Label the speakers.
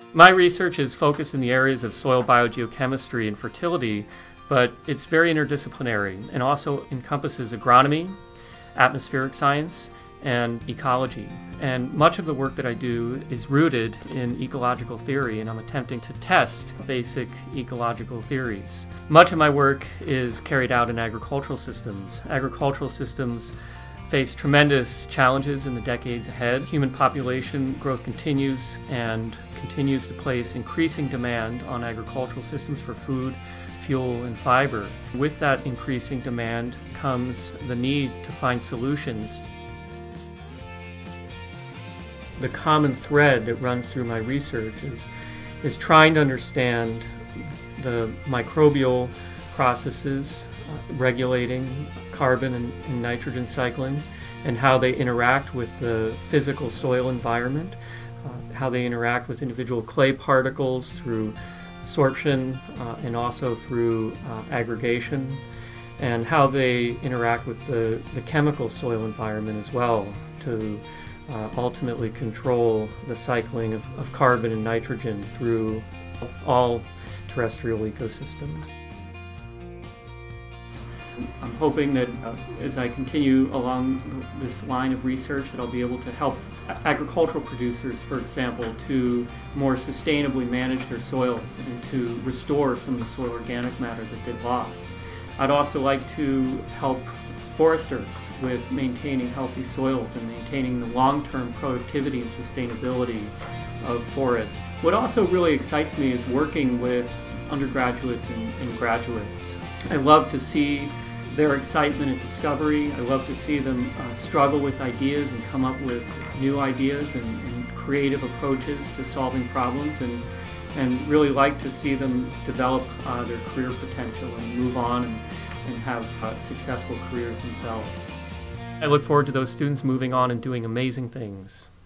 Speaker 1: My research is focused in the areas of soil biogeochemistry and fertility, but it's very interdisciplinary and also encompasses agronomy, atmospheric science, and ecology. And much of the work that I do is rooted in ecological theory, and I'm attempting to test basic ecological theories. Much of my work is carried out in agricultural systems. Agricultural systems face tremendous challenges in the decades ahead. Human population growth continues and continues to place increasing demand on agricultural systems for food, fuel, and fiber. With that increasing demand comes the need to find solutions. The common thread that runs through my research is trying to understand the microbial processes regulating carbon and nitrogen cycling, and how they interact with the physical soil environment, how they interact with individual clay particles through absorption and also through aggregation, and how they interact with the chemical soil environment as well to ultimately control the cycling of carbon and nitrogen through all terrestrial ecosystems. I'm hoping that as I continue along this line of research that I'll be able to help agricultural producers, for example, to more sustainably manage their soils and to restore some of the soil organic matter that they've lost. I'd also like to help foresters with maintaining healthy soils and maintaining the long-term productivity and sustainability of forests. What also really excites me is working with undergraduates and graduates. I love to see their excitement and discovery. I love to see them struggle with ideas and come up with new ideas and creative approaches to solving problems, and really like to see them develop their career potential and move on and have successful careers themselves. I look forward to those students moving on and doing amazing things.